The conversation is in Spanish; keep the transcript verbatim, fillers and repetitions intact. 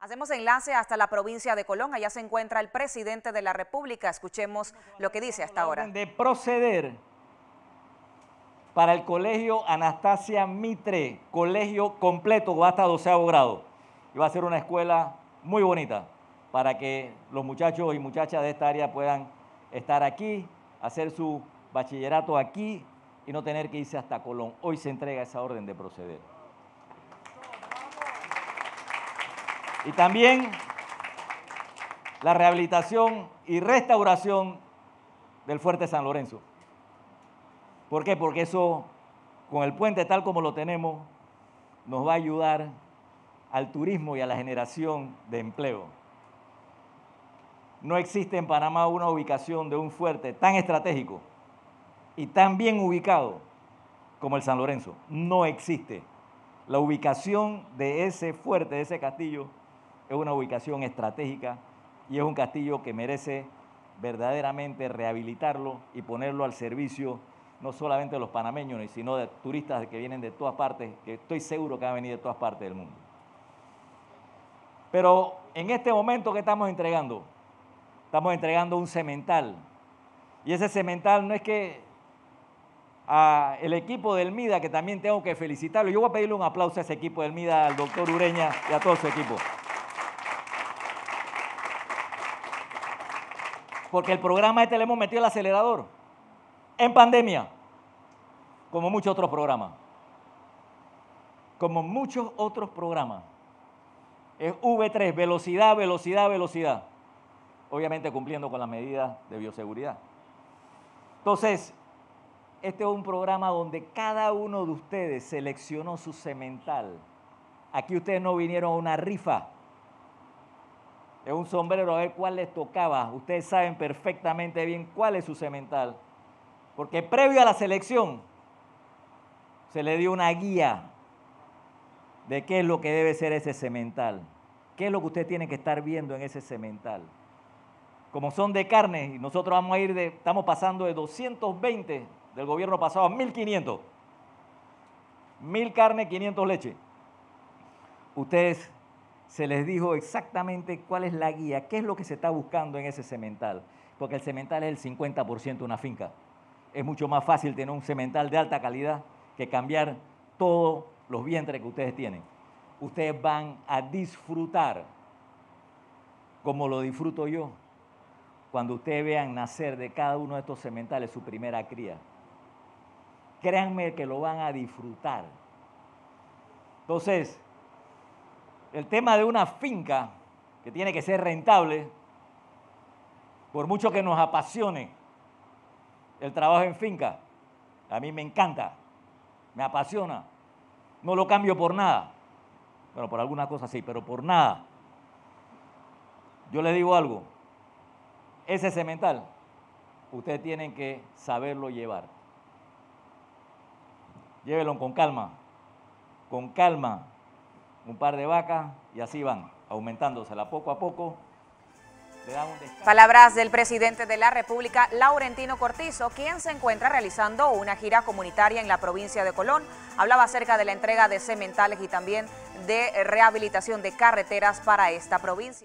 Hacemos enlace hasta la provincia de Colón. Allá se encuentra el presidente de la República. Escuchemos lo que dice hasta ahora. De proceder para el colegio Anastasia Mitre, colegio completo, va hasta doceavo grado. Y va a ser una escuela muy bonita para que los muchachos y muchachas de esta área puedan estar aquí, hacer su bachillerato aquí y no tener que irse hasta Colón. Hoy se entrega esa orden de proceder. Y también la rehabilitación y restauración del Fuerte San Lorenzo. ¿Por qué? Porque eso, con el puente tal como lo tenemos, nos va a ayudar al turismo y a la generación de empleo. No existe en Panamá una ubicación de un fuerte tan estratégico y tan bien ubicado como el San Lorenzo. No existe. La ubicación de ese fuerte, de ese castillo, es una ubicación estratégica y es un castillo que merece verdaderamente rehabilitarlo y ponerlo al servicio no solamente de los panameños, sino de turistas que vienen de todas partes, que estoy seguro que van a venir de todas partes del mundo. Pero en este momento que estamos entregando, estamos entregando un cemental. Y ese cemental no es que a el equipo del MIDA, que también tengo que felicitarlo, yo voy a pedirle un aplauso a ese equipo del MIDA, al doctor Ureña y a todo su equipo. Porque el programa este le hemos metido el acelerador en pandemia, como muchos otros programas. Como muchos otros programas. Es V tres, velocidad, velocidad, velocidad. Obviamente cumpliendo con las medidas de bioseguridad. Entonces, este es un programa donde cada uno de ustedes seleccionó su cemental. Aquí ustedes no vinieron a una rifa. Es un sombrero a ver cuál les tocaba. Ustedes saben perfectamente bien cuál es su cemental. Porque previo a la selección se le dio una guía de qué es lo que debe ser ese cemental. ¿Qué es lo que usted tiene que estar viendo en ese cemental? Como son de carne, y nosotros vamos a ir de, estamos pasando de doscientos veinte del gobierno pasado a mil quinientos. Mil carne, quinientos leche. Ustedes se les dijo exactamente cuál es la guía, qué es lo que se está buscando en ese cemental. Porque el cemental es el cincuenta por ciento de una finca. Es mucho más fácil tener un cemental de alta calidad que cambiar todos los vientres que ustedes tienen. Ustedes van a disfrutar, como lo disfruto yo, cuando ustedes vean nacer de cada uno de estos cementales su primera cría. Créanme que lo van a disfrutar. Entonces, el tema de una finca que tiene que ser rentable, por mucho que nos apasione el trabajo en finca, a mí me encanta, me apasiona, no lo cambio por nada. Bueno, por alguna cosa sí, pero por nada. Yo le digo algo, ese cemental, ustedes tienen que saberlo llevar. Llévenlo con calma, con calma, un par de vacas y así van, aumentándosela poco a poco. Le dan un descanso. Palabras del presidente de la República, Laurentino Cortizo, quien se encuentra realizando una gira comunitaria en la provincia de Colón. Hablaba acerca de la entrega de cementales y también de rehabilitación de carreteras para esta provincia.